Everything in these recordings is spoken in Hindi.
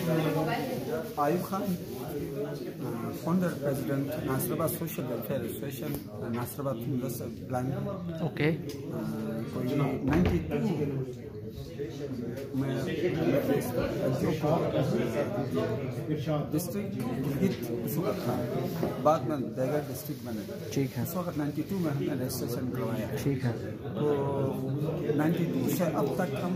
Ayub Khan, founder president Nasirabad Social Welfare Association, Nasirabad Hunza plan. Okay. 92 में डिस्ट्रिक्ट हित था, बाद में देगर डिस्ट्रिक्ट बने। ठीक है। उस वक्त 92 में हमने रजिस्ट्रेशन करवाया। ठीक है। तो 92 से अब तक हम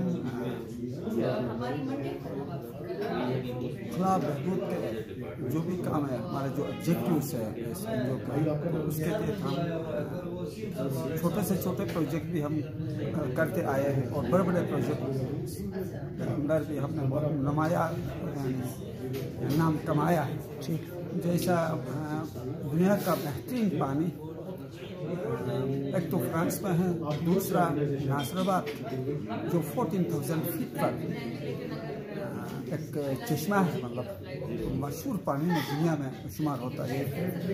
खुला बहबूद के जो भी काम है, हमारे जो ऑब्जेक्टिव्स है जो उसके तहत हम छोटे से छोटे प्रोजेक्ट भी हम करते आए हैं और बड़े बड़े प्रोजेक्ट अंदर भी हमने नुमाया नाम कमाया है। ठीक, जैसा दुनिया का बेहतरीन पानी एक तो फ्रांस में है, दूसरा नासिराबाद जो 14,000 फीट पर एक चश्मा है, मतलब मशहूर पानी में दुनिया में शुमार होता है।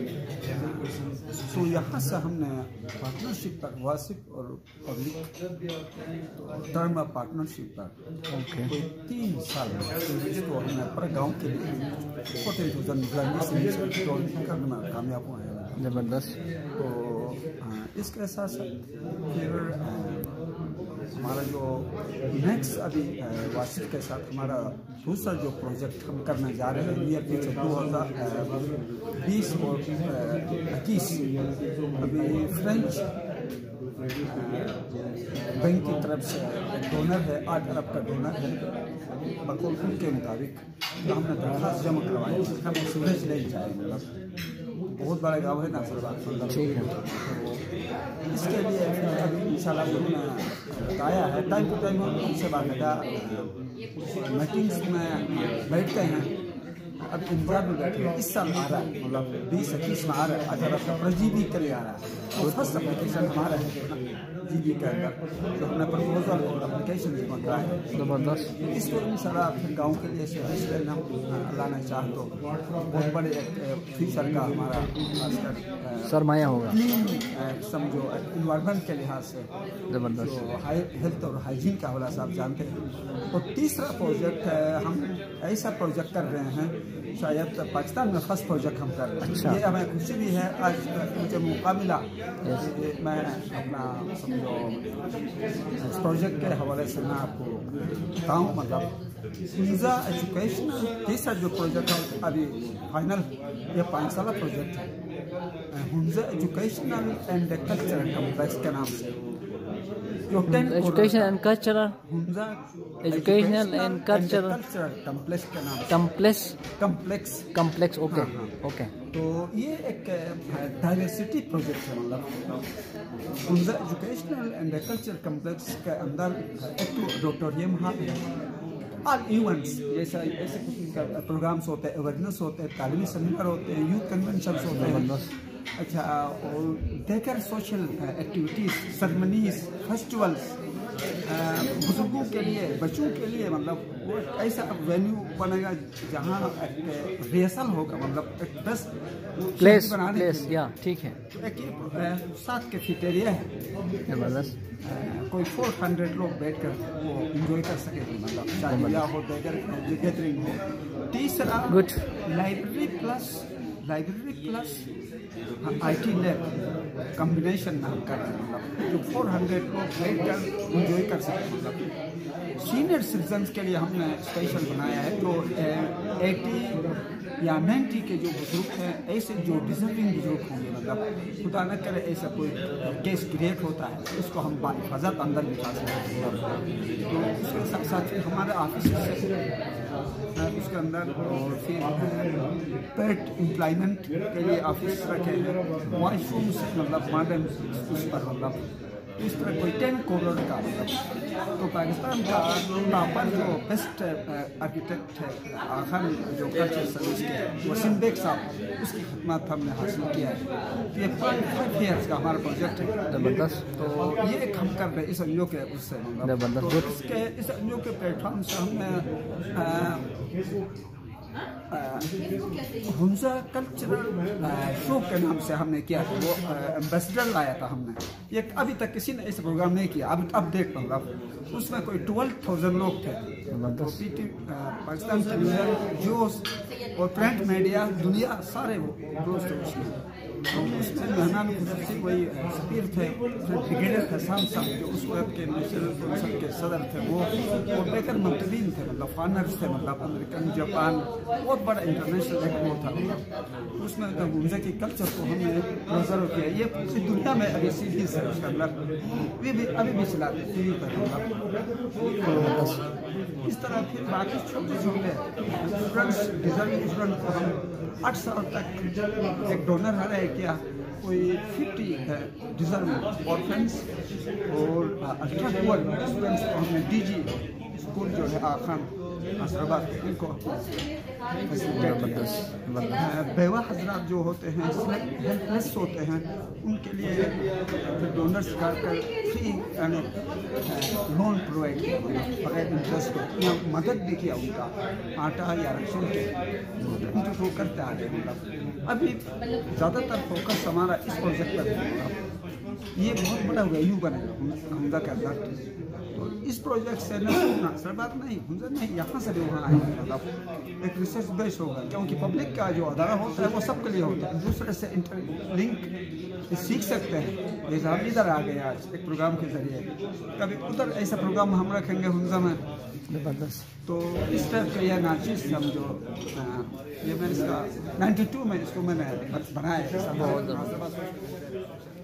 तो यहाँ से हमने पार्टनरशिप पर वासिफ और पब्लिक टर्म ऑफ पार्टनरशिप पर कोई 3 साल इसको हमने पर गाँव के लिए 14,000 करने में कामयाब हुए हैं। ज़बरदस्त। तो इसके साथ साथ फिर हमारा जो नेक्स्ट अभी वासिफ के साथ हमारा दूसरा जो प्रोजेक्ट हम करने जा रहे हैं नियर फ्यूचर 2020 और 21 अभी फ्रेंच बैंक की तरफ से डोनर है, 8 अरब का डोनर है। बकौल उनके मुताबिक तो हमने दरखास्त जमा करवाई, हम सूरज ले जाएंगे। बहुत बड़ा गाँव है नासिराबाद। ठीक है। इसके लिए अभी इंशाल्लाह उन्होंने बताया है, टाइम टू टाइम हम उनसे बाकायदा मीटिंग्स में बैठते हैं। अब इंतजार में बैठे हैं। इस साल आ रहा है, मतलब 20-21 में आ रहा है। अगर आपका प्रजीवी के लिए आ रहा है और फर्स्ट एप्लीकेशन हमारा है जीबी के अंदर जो हमने प्रपोजल और एप्लीकेशन जमा कराया है। ज़बरदस्त। इसको इंशाल्लाह अपने गाँव के लिए हम लाना चाहते तो बहुत बड़े फ्यूचर का हमारा सरमाया होगा, समझो इन्वायरमेंट के लिहाज से। ज़बरदस्त। जो हेल्थ और हाइजीन का हवाला साहब जानते हैं। और तीसरा प्रोजेक्ट है, हम ऐसा प्रोजेक्ट कर रहे हैं, शायद पाकिस्तान में फर्स्ट प्रोजेक्ट हम कर रहे हैं। अच्छा। ये हमें खुशी भी है, आज मुझे मौका मिला। मैं अपना समझो इस प्रोजेक्ट के हवाले से मैं आपको बताऊँ, मतलब हुंजा एजुकेशनल तीसरा जो प्रोजेक्ट है अभी फाइनल, ये 5 साल प्रोजेक्ट है। Hunza educational and cultural complex के नाम से जो education and cultural Hunza educational and cultural complex के नाम कम्प्लेक्स। Okay okay. तो ये एक डाइवर्सिटी प्रोजेक्ट है, मतलब Hunza educational and cultural complex के अंदर एक ऑडिटोरियम है, ऑल इवेंट्स जैसा ऐसे कुछ प्रोग्राम्स होते हैं, अवेयरनेस होते हैं, तालीमी सेमिनार होते हैं, यूथ कन्वेंशन होते हैं। अच्छा, और देकर सोशल एक्टिविटीज़, सेरेमनीज, फेस्टिवल्स बुजुर्गों के लिए, बच्चों के लिए, मतलब वो ऐसा वेन्यू बनेगा जहाँ रिहर्सल होगा, मतलब एक बेस्ट प्लेस या ठीक है। एक 7 कैफेटेरिया है, ज़बरदस्त। कोई 400 लोग बैठकर वो इंजॉय कर सके, मतलब शादियाँ हो, देकर गैदरिंग हो। तीसरा good library plus IT lab combination में हम कर रहे हैं, मतलब जो 400 लोग बैठकर इंजॉय कर सकते हैं। मतलब सीनियर सिटीजन्स के लिए हमने स्पेशल बनाया है, जो 80 या 90 के जो बुजुर्ग हैं, ऐसे जो डिजर्विंग बुजुर्ग होंगे, मतलब खुदा न करे ऐसा कोई केस क्रिएट होता है, उसको हम बाहिफाजत अंदर बिठा सकते हैं। तो उसके साथ साथ हमारे ऑफिस उसके अंदर, और फिर पेट एम्प्लॉयमेंट के लिए ऑफिस रखे हैं, वॉशरूम्स मतलब मॉडर्न उस पर, मतलब इस तरह कोई 10 करोड़ का, मतलब तो पाकिस्तान का टॉपर जो बेस्ट आर्किटेक्ट है आखिर जो कल्चर सर्विस के वसीम बेग साहब, उसकी खिदमत हमने हासिल किया है। ये 5 ईयर्स का हमारा प्रोजेक्ट है। ज़बरदस्त। तो ये एक हम कर रहे हैं इस एनजीओ के उससे, मतलब तो इसके इस एनजीओ के प्लेटफॉर्म से हमने हुंजा कल्चरल शो के नाम से हमने किया था, वो एम्बेसडर लाया था हमने। ये अभी तक किसी ने ऐसा प्रोग्राम नहीं किया। अब देख लो आप, उसमें कोई 12,000 लोग थे। तो पाकिस्तान टेलीविजन, जोश और प्रिंट मीडिया, दुनिया सारे वो क्लोज थे उसमें। तो उसमें मेहमान खुसूसी वही सफीर थे, ब्रिगेडियर हसान साहब जो उस वक्त के नेशनल कौंसिल के सदर थे वो, और बेकर मंतवीन थे, मतलब फानर्स थे, मतलब अमेरिकन, जापान, बहुत बड़ा इंटरनेशनल एक वो था। उसमें हुंजा की कल्चर को हमने प्रिजर्व किया। ये पूरी दुनिया में अभी सीरीज है उसका, मतलब अभी भी चलाते टीवी पर। इस तरह फिर बाकी छोटे छोटे स्टूडेंट्स, डिजर्विंग स्टूडेंट को हम 8 साल तक एक डोनर है किया, कोई 50 डिजर्विंग ऑर्फेंस और अल्ट्रा पुअर स्टूडेंट्स को हमने DG स्कूल जो है आखान नासिराबाद के, उनको बेवा हजरात जो होते हैं, हेल्पलेस होते हैं, उनके लिए डोनर्स कर फ्री लोन प्रोवाइड किया, बगैर इंटरेस्ट के, या मदद भी किया उनका, आटा या राशन के उनको करते आ रहे। मतलब अभी ज़्यादातर फोकस हमारा इस प्रोजेक्ट पर है। ये बहुत बड़ा वैल्यू बनेगा हुंजा के अंदर। तो इस प्रोजेक्ट से नासिराबाद नहीं, हुंजा नहीं, यहाँ से भी वहाँ आएंगे, मतलब एक रिसर्च बेस होगा, क्योंकि पब्लिक का जो अदारा होता है वो सबके लिए होता है, दूसरे से इंटरलिंक सीख सकते हैं। जैसे हम इधर आ गए आज एक प्रोग्राम के जरिए, कभी उधर ऐसा प्रोग्राम हम रखेंगे हुंजा में, जबरदस्त। तो इस टाइप का यह नाचिस हम जो ये मैंने इसका 92 में इसको मैंने बनाया है।